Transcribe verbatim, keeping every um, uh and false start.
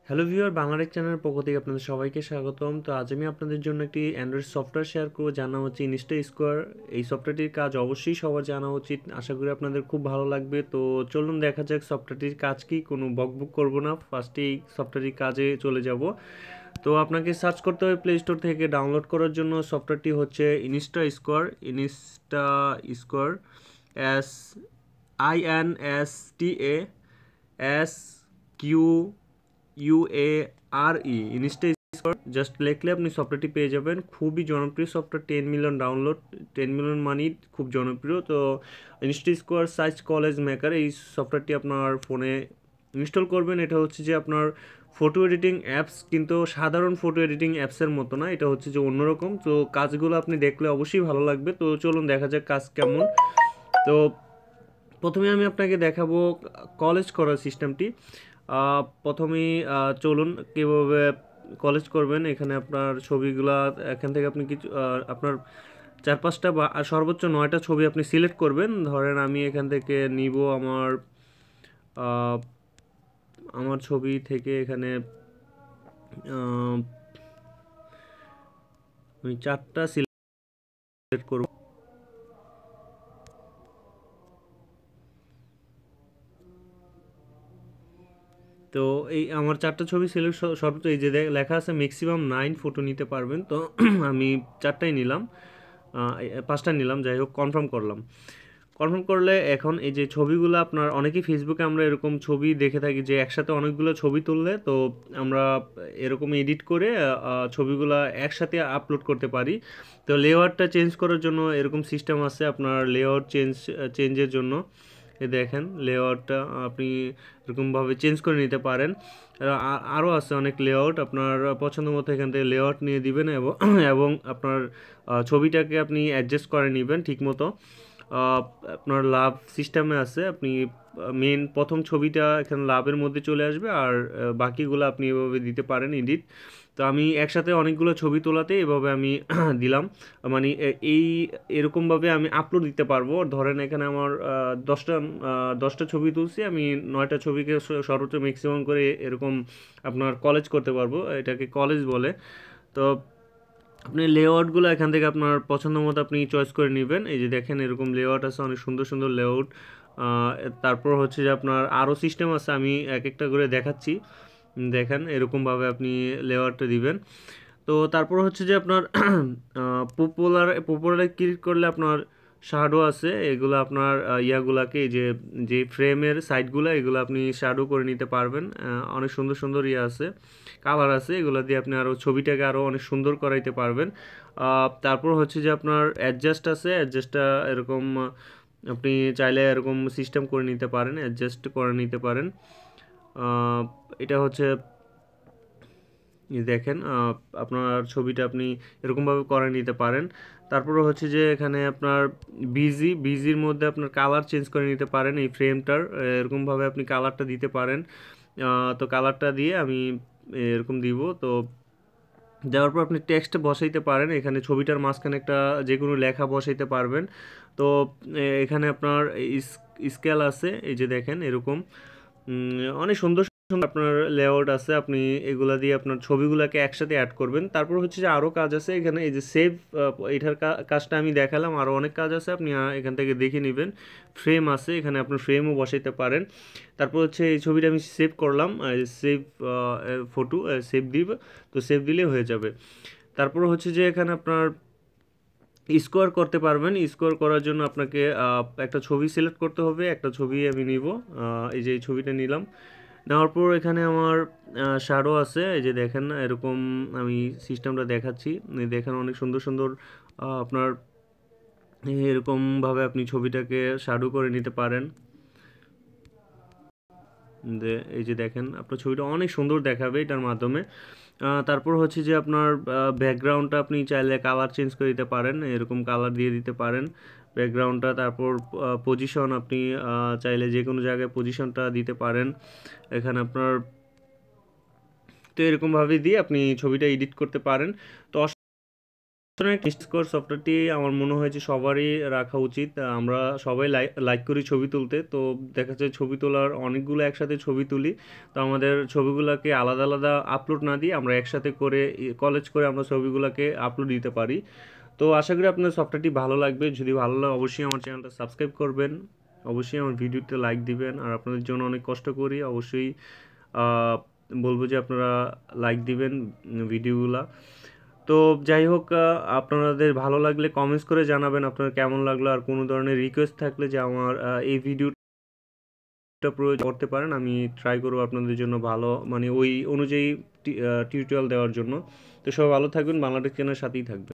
Hello viewer Bangla Tech চ্যানেলের পক্ষ থেকে আপনাদের সবাইকে স্বাগতম। তো আজ আমি আপনাদের জন্য একটি অ্যান্ড্রয়েড সফটওয়্যার শেয়ার করব, যার নাম হচ্ছে ইনস্টা স্কোয়ার। এই সফটওয়্যারটির কাজ অবশ্যই সবার জানা উচিত, আশা করি আপনাদের খুব ভালো লাগবে। তো চলুন দেখা যাক সফটওয়্যারটির কাজ কি। কোনো বকবুক করব না, ফার্স্টে এই সফটওয়্যারটির কাজে চলে যাব। তো আপনাকে সার্চ করতে হবে প্লে স্টোর থেকে। ডাউনলোড করার জন্য সফটওয়্যারটি হচ্ছে insta square. Insta square S I N S T A S Q U A R E insta square just লিখলে আপনি সফটওয়্যারটি পেয়ে যাবেন। খুবই জনপ্রিয় software, ten million download, ten million money, খুব জনপ্রিয়। তো insta square size collage maker, এই সফটওয়্যারটি আপনার ফোনে ইনস্টল করবেন। এটা হচ্ছে যে আপনার ফটো এডিটিং অ্যাপস, কিন্তু সাধারণ ফটো এডিটিং অ্যাপসের মতো না, এটা হচ্ছে যে অন্যরকম। তো কাজগুলো আপনি দেখলে অবশ্যই ভালো লাগবে। তো চলুন দেখা যাক কাজ কেমন। তো প্রথমে আমি আপনাকে দেখাবো কলেজ করার সিস্টেমটি। প্রথমেই চলুন কীভাবে কলেজ করবেন। এখানে আপনার ছবিগুলা এখান থেকে আপনি কিছু আপনার চার পাঁচটা বা সর্বোচ্চ নয়টা ছবি আপনি সিলেক্ট করবেন। ধরেন আমি এখান থেকে নিব আমার আমার ছবি থেকে এখানে আমি চারটা সিলেক্ট করব। তো এই আমার চারটা ছবি সিলেক্ট, সর্বোচ্চ এই যে লেখা আছে ম্যাক্সিমাম নাইন ফটো নিতে পারবেন। তো আমি চারটাই নিলাম, পাঁচটা নিলাম, যাই হোক কনফার্ম করলাম। কনফার্ম করলে এখন এই যে ছবিগুলো আপনার অনেকেই ফেসবুকে আমরা এরকম ছবি দেখে থাকি যে একসাথে অনেকগুলো ছবি তুললে তো আমরা এরকম এডিট করে ছবিগুলো একসাথে আপলোড করতে পারি। তো লেআউটটা চেঞ্জ করার জন্য এরকম সিস্টেম আছে আপনার লেআউট চেঞ্জ চেঞ্জের জন্য। এ দেখেন লেআউটটা আপনি এরকমভাবে চেঞ্জ করে নিতে পারেন। আরও আছে অনেক লেআউট, আপনার পছন্দ মতো এখান থেকে লেআউট নিয়ে দিবেন এবং এবং আপনার ছবিটাকে আপনি অ্যাডজাস্ট করে নেবেন ঠিকমতো। আপনার লাভ সিস্টেমে আছে, আপনি মেন প্রথম ছবিটা এখানে লাভের মধ্যে চলে আসবে, আর বাকিগুলো আপনি এভাবে দিতে পারেন এডিট। তো আমি একসাথে অনেকগুলো ছবি তোলাতে এভাবে আমি দিলাম, মানে এই এরকমভাবে আমি আপলোড দিতে পারবো। ধরেন এখানে আমার দশটা দশটা ছবি তুলছি, আমি নয়টা ছবিকে সর্বোচ্চ ম্যাক্সিমাম করে এরকম আপনার কলেজ করতে পারবো, এটাকে কলেজ বলে। তো আপনি লেআউটগুলো এখান থেকে আপনার পছন্দ মতো আপনি চয়েস করে নেবেন। এই যে দেখেন এরকম লেআউট আছে, অনেক সুন্দর সুন্দর লেআউট। তারপর হচ্ছে যে আপনার আরও সিস্টেম আছে, আমি এক একটা করে দেখাচ্ছি। দেখেন এরকমভাবে আপনি লেআউটটা দিবেন। তো তারপর হচ্ছে যে আপনার পপুলার পপুলারে ক্লিক করলে আপনার শ্যাডো আছে, এগুলো আপনার ইয়াগুলাকে এই যে যে ফ্রেমের সাইডগুলো এগুলো আপনি শ্যাডো করে নিতে পারবেন। অনেক সুন্দর সুন্দর ইয়ে আছে, কালার আছে, এগুলো দিয়ে আপনি আরও ছবিটাকে আরও অনেক সুন্দর করাইতে পারবেন। তারপর হচ্ছে যে আপনার অ্যাডজাস্ট আছে, অ্যাডজাস্টটা এরকম আপনি চাইলে এরকম সিস্টেম করে নিতে পারেন, অ্যাডজাস্ট করে নিতে পারেন। এটা হচ্ছে দেখেন আপনার ছবিটা আপনি এরকমভাবে করে নিতে পারেন। তারপরে হচ্ছে যে এখানে আপনার বিজি বিজির মধ্যে আপনার কালার চেঞ্জ করে নিতে পারেন, এই ফ্রেমটার এরকমভাবে আপনি কালারটা দিতে পারেন। তো কালারটা দিয়ে আমি এরকম দিব। তো দেওয়ার পর আপনি টেক্সট বসাইতে পারেন, এখানে ছবিটার মাঝখানে একটা যে কোনো লেখা বসাইতে পারবেন। তো এখানে আপনার স্কেল আছে, এই যে দেখেন এরকম অনেক সুন্দর আপনার লেআউট আছে, আপনি এগুলা দিয়ে আপনার ছবিগুলোকে একসাথে অ্যাড করবেন। তারপর হচ্ছে যে আরও কাজ আছে এখানে, এই যে সেভ, এটার কাজটা আমি দেখালাম, আরও অনেক কাজ আছে, আপনি এখান থেকে দেখে নেবেন। ফ্রেম আছে, এখানে আপনার ফ্রেমও বসাইতে পারেন। তারপর হচ্ছে এই ছবিটা আমি সেভ করলাম, সেভ ফটো সেভ দিব, তো সেভ দিলে হয়ে যাবে। তারপর হচ্ছে যে এখানে আপনার স্কোয়ার করতে পারবেন। স্কোয়ার করার জন্য আপনাকে একটা ছবি সিলেক্ট করতে হবে, একটা ছবি আমি নিব, এই যে এই ছবিটা নিলাম। নেওয়ার পর এখানে আমার শ্যাডো আছে, এই যে দেখেন এরকম আমি সিস্টেমটা দেখাচ্ছি, দেখেন অনেক সুন্দর সুন্দর আপনার এরকমভাবে আপনি ছবিটাকে শ্যাডো করে নিতে পারেন। এই যে দেখেন আপনার ছবিটা অনেক সুন্দর দেখাবে এটার মাধ্যমে। তারপর হচ্ছে যে আপনার ব্যাকগ্রাউন্ডটা আপনি চাইলে কালার চেঞ্জ করে দিতে পারেন, এরকম কালার দিয়ে দিতে পারেন ব্যাকগ্রাউন্ডটা। তারপর পজিশন আপনি চাইলে যে কোনো জায়গায় পজিশনটা দিতে পারেন এখানে আপনার। তো এরকমভাবে দিয়ে আপনি ছবিটা এডিট করতে পারেন। তো InstaSquare সফটওয়্যারটি আমার মনে হয় যে সবারই রাখা উচিত। আমরা সবাই লাইক লাইক করি ছবি তুলতে, তো দেখা যায় ছবি তোলার অনেকগুলো একসাথে ছবি তুলি, তো আমাদের ছবিগুলোকে আলাদা আলাদা আপলোড না দিয়ে আমরা একসাথে করে কলেজ করে আমরা ছবিগুলোকে আপলোড দিতে পারি। তো আশা করি আপনার সফটওয়্যারটি ভালো লাগবে। যদি ভালো লাগে অবশ্যই আমার চ্যানেলটা সাবস্ক্রাইব করবেন, অবশ্যই আমার ভিডিওতে লাইক দিবেন। আর আপনাদের জন্য অনেক কষ্ট করি, অবশ্যই বলবো যে আপনারা লাইক দিবেন ভিডিওগুলা। তো যাই হোক, আপনাদের ভালো লাগলে কমেন্টস করে জানাবেন আপনার কেমন লাগলো, আর কোনো ধরনের রিকোয়েস্ট থাকলে যে আমার এই ভিডিওটা প্রয়োজন করতে পারেন, আমি ট্রাই করবো আপনাদের জন্য ভালো মানে ওই অনুযায়ী টিউটোরিয়াল দেওয়ার জন্য। তো সবাই ভালো থাকবেন, বাংলাটেক চ্যানেলের সাথেই থাকবেন।